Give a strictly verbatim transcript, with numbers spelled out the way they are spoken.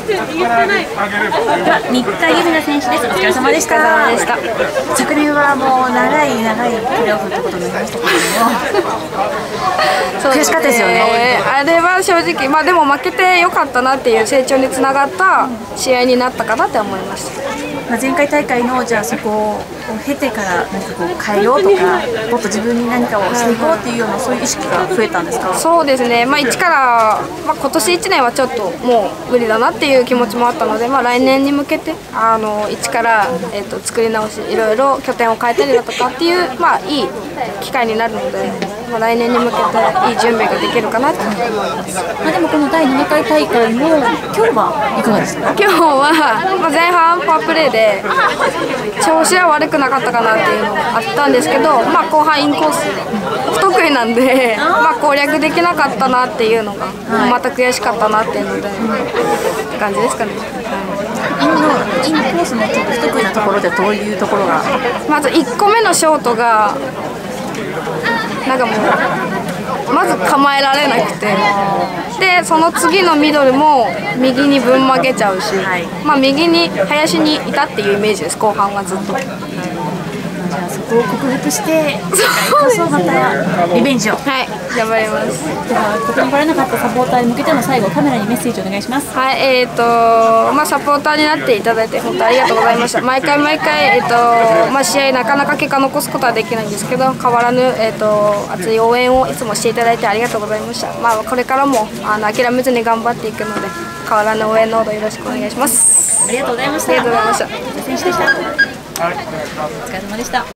新田ゆりな選手です。お疲れ様でした。昨年はもう長い長いプレーオフってことになりましたけれども、悔しかったですよね。 あれは正直、まあでも負けてよかったなっていう成長につながった試合になったかなって思いました。 まあ前回大会のじゃあそこを経てから何かこう変えようとか、もっと自分に何かをしていこうっていうようなそういう意識が増えたんですか？ そうですね。まあ一から、まあ今年いちねんはちょっともう無理だなっていう気持ちもあったので、まあ来年に向けてあの一からえっと作り直し、いろいろ拠点を変えたりだとかっていうまあいい機会になるので、まあ来年に向けていい準備ができるかなと思います。 まあでもこのだいななかい大会も今日はいかがですか？ 今日はまあ前半パワープレーで調子は悪くなかったかなっていうのがあったんですけど、まあ後半インコース不得意なんで、まあ攻略できなかったなっていうのがまた悔しかったなっていうので、って感じですかね。 インのインコースのちょっと不得意なところでどういうところが？ まずいっこめのショートがなんかもうまず構えられなくて、でその次のミドルも右にぶん曲げちゃうし、はい、まあ右に林にいたっていうイメージです、後半はずっと。 じゃあそこを克服して次回こそまたリベンジを。 はい、頑張ります。 ではここに来れなかったサポーターに向けての最後カメラにメッセージお願いします。 はい、えっ、ー、とまあサポーターになっていただいて本当ありがとうございました。毎回毎回えっ、ー、とまあ試合なかなか結果残すことはできないんですけど、変わらぬえっ、ー、と熱い応援をいつもしていただいてありがとうございました。まあこれからもあの諦めずに頑張っていくので、変わらぬ応援のほどよろしくお願いします。 ありがとうございました。 ありがとうございました。 選手でした。お疲れ様でした。